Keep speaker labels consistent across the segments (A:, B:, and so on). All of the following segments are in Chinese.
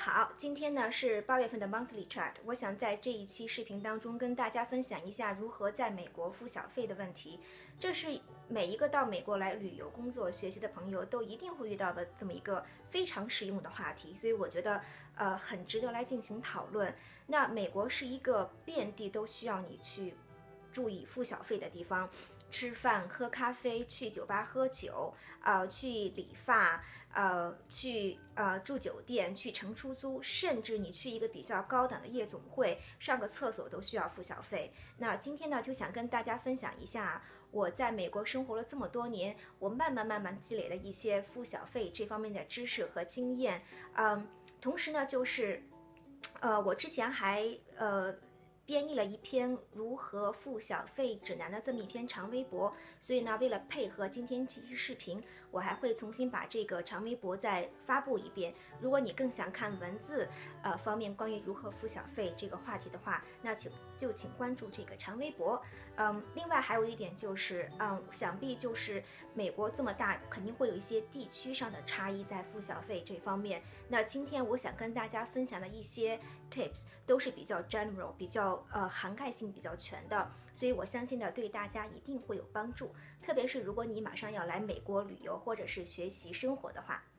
A: 好，今天呢是8月份的 Monthly Chat，我想在这一期视频当中跟大家分享一下如何在美国付小费的问题。这是每一个到美国来旅游、工作、学习的朋友都一定会遇到的这么一个非常实用的话题，所以我觉得很值得来进行讨论。那美国是一个遍地都需要你去注意付小费的地方。吃饭、喝咖啡、去酒吧喝酒，去理发，去住酒店、去乘出租，甚至你去一个比较高档的夜总会上个厕所都需要付小费。那今天呢，就想跟大家分享一下我在美国生活了这么多年，我慢慢积累的一些付小费这方面的知识和经验。同时呢，就是我之前还编译了一篇如何付小费指南的这么一篇长微博，所以呢，为了配合今天这期视频，我还会重新把这个长微博再发布一遍。如果你更想看文字方面关于如何付小费这个话题的话，那请关注这个长微博。另外还有一点就是，想必就是美国这么大，肯定会有一些地区上的差异在付小费这方面。那今天我想跟大家分享的一些 tips 都是比较 general， 比较涵盖性比较全的，所以我相信呢对大家一定会有帮助，特别是如果你马上要来美国旅游或者是学习生活的话。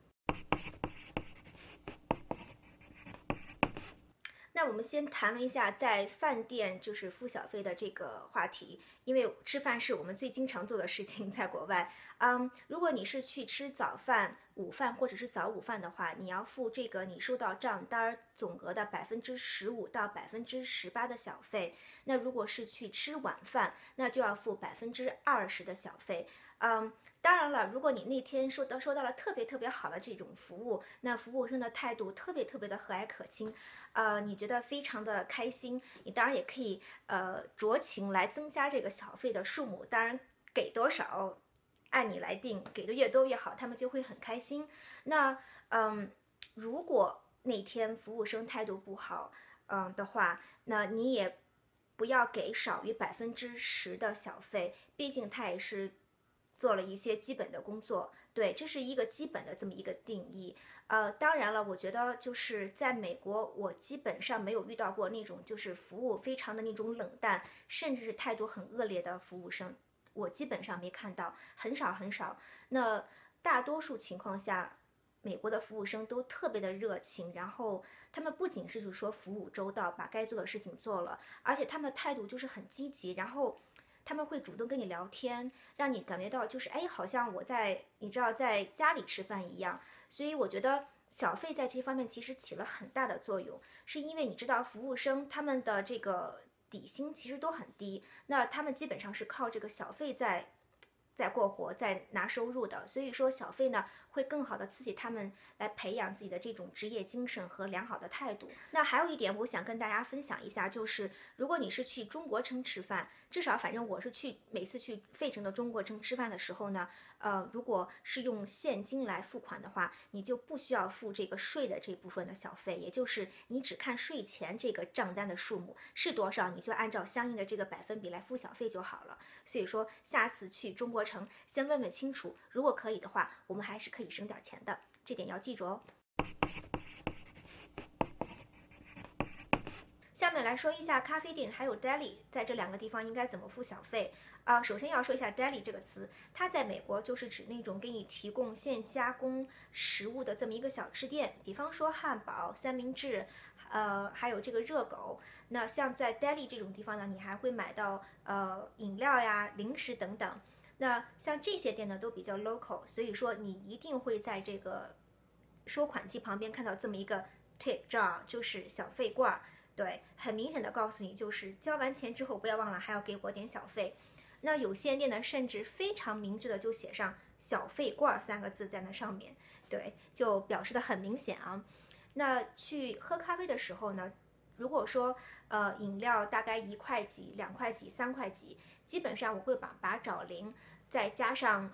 A: 那我们先谈论一下在饭店就是付小费的这个话题，因为吃饭是我们最经常做的事情，在国外。如果你是去吃早饭、午饭或者是早午饭的话，你要付这个你收到账单总额的15%到18%的小费。那如果是去吃晚饭，那就要付20%的小费。当然了，如果你那天收到了特别好的这种服务，那服务生的态度特别的和蔼可亲，你觉得非常的开心，你当然也可以酌情来增加这个小费的数目，当然给多少按你来定，给的越多越好，他们就会很开心。那如果那天服务生态度不好的话，那你也不要给少于10%的小费，毕竟他也是做了一些基本的工作，对，这是一个基本的这么一个定义。当然了，我觉得就是在美国，我基本上没有遇到过那种就是服务非常的那种冷淡，甚至是态度很恶劣的服务生，我基本上没看到，很少。那大多数情况下，美国的服务生都特别的热情，然后他们不仅是就是说服务周到，把该做的事情做了，而且他们的态度就是很积极，然后他们会主动跟你聊天，让你感觉到就是好像我在你知道在家里吃饭一样。所以我觉得小费在这方面其实起了很大的作用，是因为你知道服务生他们的这个底薪其实都很低，那他们基本上是靠这个小费在过活，在拿收入的，所以说小费呢会更好的刺激他们来培养自己的这种职业精神和良好的态度。那还有一点我想跟大家分享一下，就是如果你是去中国城吃饭，至少反正我是每次去费城的中国城吃饭的时候呢，如果是用现金来付款的话，你就不需要付这个税的这部分的小费，也就是你只看税前这个账单的数目是多少，你就按照相应的这个百分比来付小费就好了。所以说下次去中国城先问问清楚，如果可以的话，我们还是可以省点钱的，这点要记住哦。下面来说一下咖啡店还有 deli 在这两个地方应该怎么付小费。首先要说一下 deli 这个词，它在美国就是指那种给你提供现加工食物的这么一个小吃店，比方说汉堡、三明治，还有这个热狗。那像在 deli 这种地方呢，你还会买到饮料呀、零食等等。那像这些店呢都比较 local， 所以说你一定会在这个收款机旁边看到这么一个 tip jar， 就是小费罐。对，很明显的告诉你，就是交完钱之后不要忘了还要给我点小费。那有些店呢，甚至非常明确的就写上小费罐3个字在那上面，对，就表示的很明显啊。那去喝咖啡的时候呢，如果说饮料大概1块几、2块几、3块几，基本上我会把找零再加上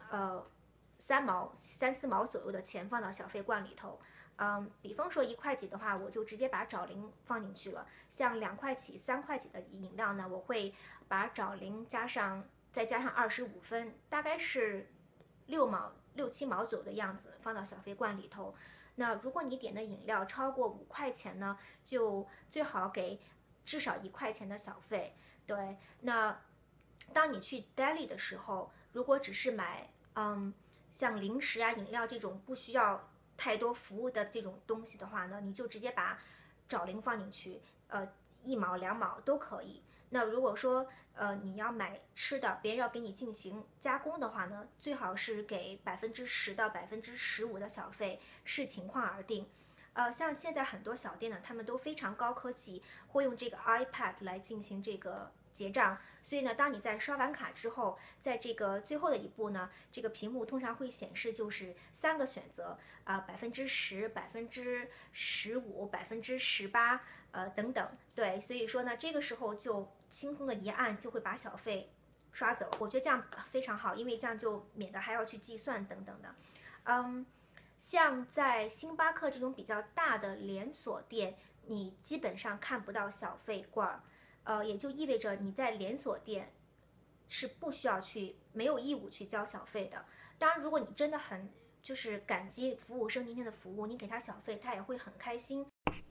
A: 3、4毛左右的钱放到小费罐里头。比方说1块几的话，我就直接把找零放进去了。像2块几、3块几的饮料呢，我会把找零再加上25分，大概是6、7毛左右的样子，放到小费罐里头。 那如果你点的饮料超过5块钱呢，就最好给至少1块钱的小费。对，那当你去 deli 的时候，如果只是买像零食啊、饮料这种不需要太多服务的这种东西的话呢，你就直接把找零放进去，1毛2毛都可以。那如果说你要买吃的，别人要给你进行加工的话呢，最好是给10%到15%的小费，视情况而定。像现在很多小店呢，他们都非常高科技，会用这个 iPad 来进行这个结账。所以呢，当你在刷完卡之后，在这个最后的一步呢，这个屏幕通常会显示就是3个选择10%、15%、18%，等等。对，所以说呢，这个时候就轻松的一按就会把小费刷走。我觉得这样非常好，因为这样就免得还要去计算等等的。像在星巴克这种比较大的连锁店，你基本上看不到小费罐儿，也就意味着你在连锁店是不需要没有义务去交小费的。当然，如果你真的很就是感激服务生今天的服务，你给他小费，他也会很开心。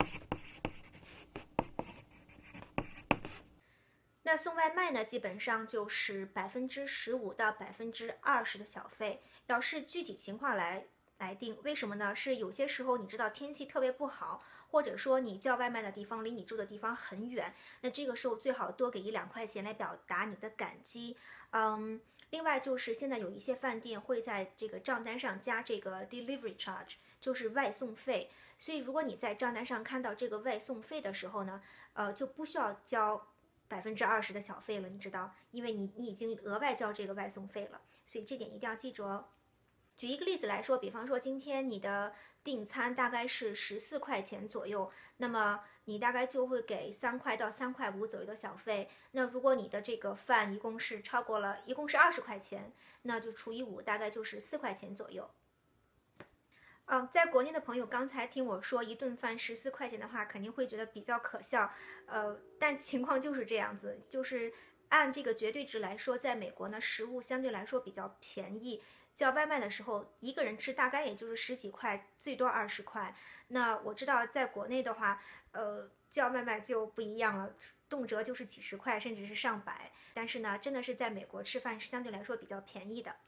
A: 那送外卖呢，基本上就是15%到20%的小费，要视具体情况来定。为什么呢？是有些时候你知道天气特别不好，或者说你叫外卖的地方离你住的地方很远，那这个时候最好多给1-2块钱来表达你的感激。另外就是现在有一些饭店会在这个账单上加这个 delivery charge， 就是外送费。所以如果你在账单上看到这个外送费的时候呢，就不需要交20%的小费了，你知道，因为你已经额外交这个外送费了，所以这点一定要记住哦。举一个例子来说，比方说今天你的订餐大概是14块钱左右，那么你大概就会给3块到3块5左右的小费。那如果你的这个饭一共是20块钱，那就除以5，大概就是4块钱左右。在国内的朋友刚才听我说一顿饭14块钱的话，肯定会觉得比较可笑，但情况就是这样子，就是按这个绝对值来说，在美国呢，食物相对来说比较便宜。叫外卖的时候，一个人吃大概也就是10几块，最多20块。那我知道在国内的话，叫外卖就不一样了，动辄就是几十块，甚至是上百。但是呢，真的是在美国吃饭是相对来说比较便宜的。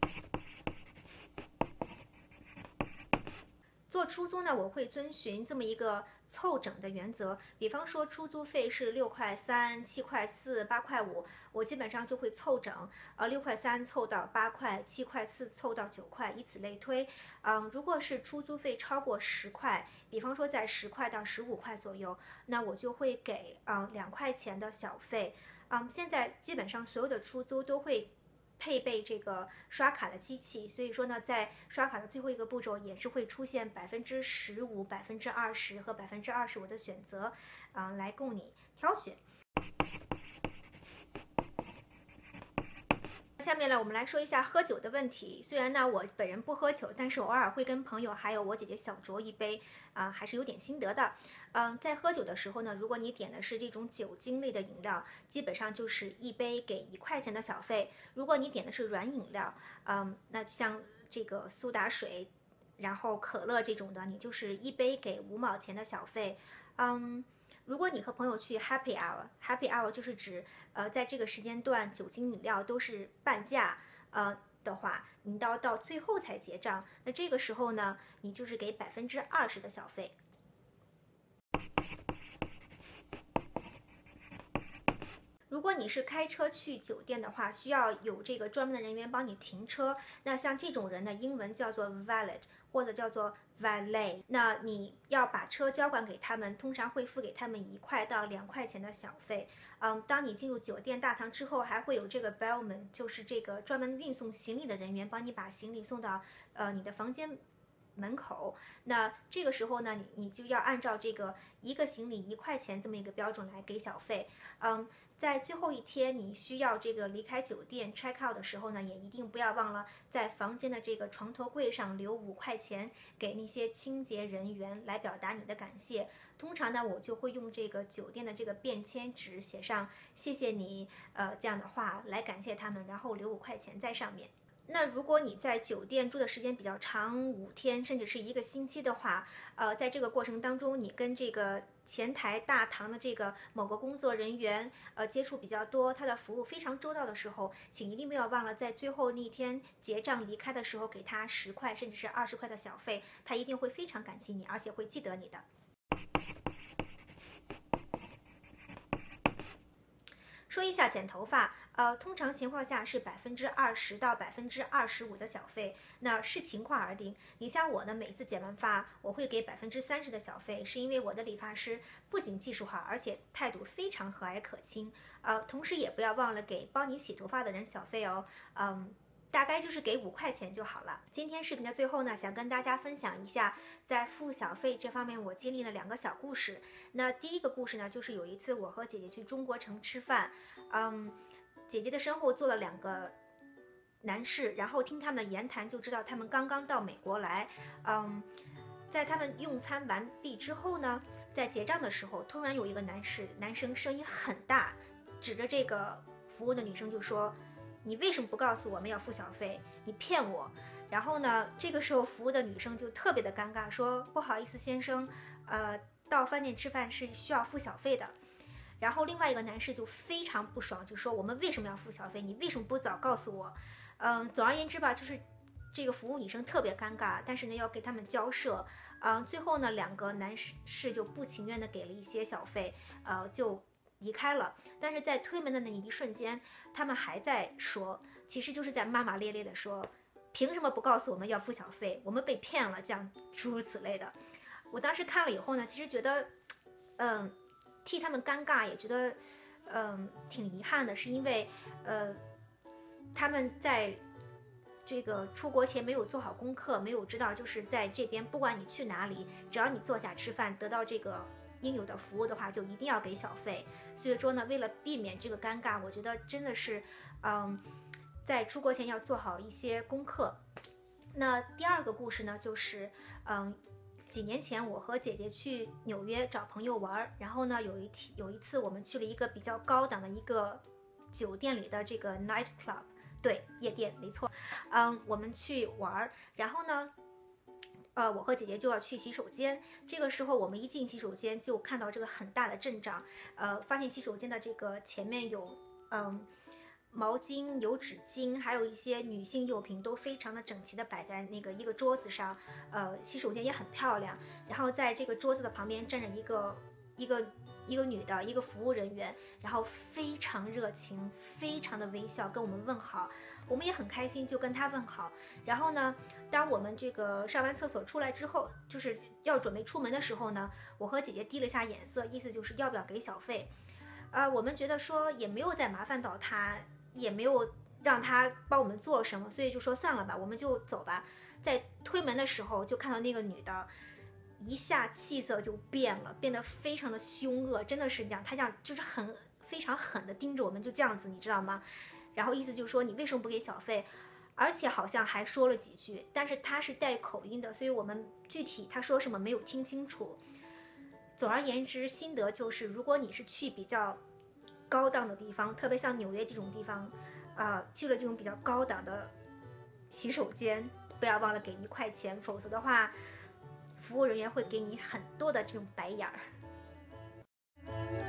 A: 做出租呢，我会遵循这么一个凑整的原则。比方说出租费是6块3、7块4、8块5，我基本上就会凑整，6块3凑到8块，7块4凑到9块，以此类推。如果是出租费超过10块，比方说在10块到15块左右，那我就会给2块钱的小费。现在基本上所有的出租都会配备这个刷卡的机器，所以说呢，在刷卡的最后一个步骤也是会出现15%、20%和25%的选择，来供你挑选。下面呢，我们来说一下喝酒的问题。虽然呢，我本人不喝酒，但是偶尔会跟朋友还有我姐姐小酌一杯，还是有点心得的。在喝酒的时候呢，如果你点的是这种酒精类的饮料，基本上就是一杯给1块钱的小费。如果你点的是软饮料，那像这个苏打水，然后可乐这种的，你就是一杯给5毛钱的小费。如果你和朋友去 Happy Hour，Happy Hour 就是指在这个时间段酒精饮料都是半价的话，你到最后才结账，那这个时候呢，你就是给20%的小费。如果你是开车去酒店的话，需要有这个专门的人员帮你停车。那像这种人呢，英文叫做 valet 或者叫做 valet。那你要把车交还给他们，通常会付给他们1块到2块钱的小费。当你进入酒店大堂之后，还会有这个 bellman， 就是这个专门运送行李的人员帮你把行李送到你的房间门口。那这个时候呢，你就要按照这个一个行李1块钱这么一个标准来给小费。在最后一天你需要这个离开酒店 check out 的时候呢，也一定不要忘了在房间的这个床头柜上留5块钱给那些清洁人员来表达你的感谢。通常呢，我就会用这个酒店的这个便签纸写上谢谢你这样的话来感谢他们，然后留5块钱在上面。 那如果你在酒店住的时间比较长，5天甚至是1个星期的话，在这个过程当中，你跟这个前台大堂的这个某个工作人员，接触比较多，他的服务非常周到的时候，请一定不要忘了在最后那一天结账离开的时候给他10块甚至是20块的小费，他一定会非常感激你，而且会记得你的。说一下剪头发，通常情况下是20%到25%的小费，那视情况而定。你像我呢，每次剪完发，我会给30%的小费，是因为我的理发师不仅技术好，而且态度非常和蔼可亲。同时也不要忘了给帮你洗头发的人小费哦。大概就是给5块钱就好了。今天视频的最后呢，想跟大家分享一下，在付小费这方面我经历了2个小故事。那第一个故事呢，就是有一次我和姐姐去中国城吃饭，姐姐的身后坐了2个男士，然后听他们言谈就知道他们刚刚到美国来。在他们用餐完毕之后呢，在结账的时候，突然有一个男生声音很大，指着这个服务的女生就说，你为什么不告诉我们要付小费？你骗我！然后呢，这个时候服务的女生就特别的尴尬，说不好意思先生，到饭店吃饭是需要付小费的。然后另外一个男士就非常不爽，就说我们为什么要付小费？你为什么不早告诉我？总而言之吧，就是这个服务女生特别尴尬，但是呢要给他们交涉。最后呢2个男士就不情愿的给了一些小费，就离开了。但是在推门的那一瞬间，他们还在说，其实就是在骂骂咧咧的说，凭什么不告诉我们要付小费？我们被骗了，这样诸如此类的。我当时看了以后呢，其实觉得，替他们尴尬，也觉得，挺遗憾的，是因为，他们在这个出国前没有做好功课，没有知道就是在这边，不管你去哪里，只要你坐下吃饭，得到这个应有的服务的话，就一定要给小费。所以说呢，为了避免这个尴尬，我觉得真的是，在出国前要做好一些功课。那第2个故事呢，就是，几年前我和姐姐去纽约找朋友玩，然后呢有一次我们去了一个比较高档的一个酒店里的这个 night club， 对，夜店，没错。我们去玩，然后呢，我和姐姐就要去洗手间。这个时候我们一进洗手间就看到这个很大的阵仗，发现洗手间的这个前面有毛巾、有纸巾，还有一些女性用品都非常的整齐的摆在那个一个桌子上。洗手间也很漂亮，然后在这个桌子的旁边站着一个女的一个服务人员，然后非常热情，非常的微笑跟我们问好。我们也很开心，就跟她问好。然后呢，当我们这个上完厕所出来之后，就是要准备出门的时候呢，我和姐姐递了一下眼色，意思就是要不要给小费。我们觉得说也没有再麻烦到她，也没有让她帮我们做什么，所以就说算了吧，我们就走吧。在推门的时候，就看到那个女的一下气色就变了，变得非常的凶恶，真的是这样，她这样就是非常狠的盯着我们，就这样子，你知道吗？然后意思就是说你为什么不给小费，而且好像还说了几句，但是她是带口音的，所以我们具体她说什么没有听清楚。总而言之，心得就是，如果你是去比较高档的地方，特别像纽约这种地方，去了这种比较高档的洗手间，不要忘了给1块钱，否则的话，服务人员会给你很多的这种白眼儿。